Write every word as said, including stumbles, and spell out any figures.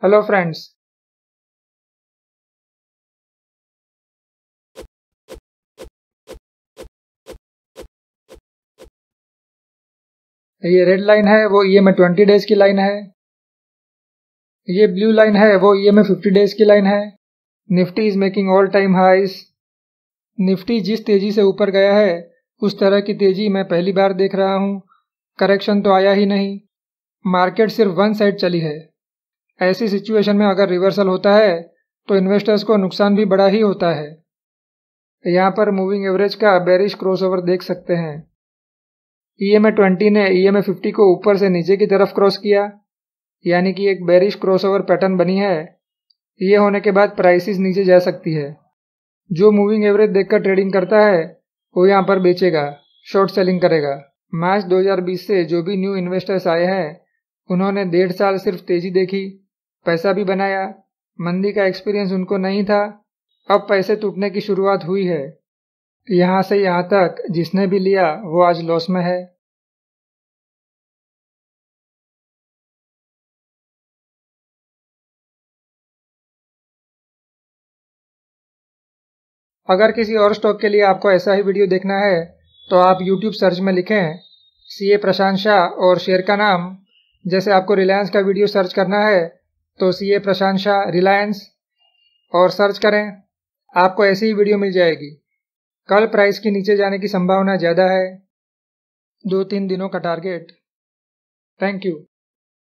Hello friends. ये red line है वो ईएमए ट्वेंटी डेज की लाइन है। ये ब्लू लाइन है वो ईएमए फिफ्टी डेज की लाइन है। Nifty is making all time highs. Nifty जिस तेजी से ऊपर गया है उस तरह की तेजी मैं पहली बार देख रहा हूँ। करेक्शन तो आया ही नहीं, मार्केट सिर्फ वन साइड चली है। ऐसी सिचुएशन में अगर रिवर्सल होता है तो इन्वेस्टर्स को नुकसान भी बड़ा ही होता है। यहाँ पर मूविंग एवरेज का बेरिश क्रॉसओवर देख सकते हैं। ईएमए ट्वेंटी ने ईएमए फिफ्टी को ऊपर से नीचे की तरफ क्रॉस किया, यानी कि एक बेरिश क्रॉसओवर पैटर्न बनी है। ये होने के बाद प्राइसेस नीचे जा सकती है। जो मूविंग एवरेज देखकर ट्रेडिंग करता है वो यहाँ पर बेचेगा, शॉर्ट सेलिंग करेगा। मार्च दो हज़ार बीस से जो भी न्यू इन्वेस्टर्स आए हैं उन्होंने डेढ़ साल सिर्फ तेजी देखी, पैसा भी बनाया। मंदी का एक्सपीरियंस उनको नहीं था। अब पैसे टूटने की शुरुआत हुई है। यहाँ से यहाँ तक जिसने भी लिया वो आज लॉस में है। अगर किसी और स्टॉक के लिए आपको ऐसा ही वीडियो देखना है तो आप यूट्यूब सर्च में लिखें सीए प्रशांत शाह और शेयर का नाम। जैसे आपको रिलायंस का वीडियो सर्च करना है तो सीए प्रशांत शाह रिलायंस और सर्च करें, आपको ऐसी ही वीडियो मिल जाएगी। कल प्राइस की नीचे जाने की संभावना ज़्यादा है। दो तीन दिनों का टारगेट। Thank you.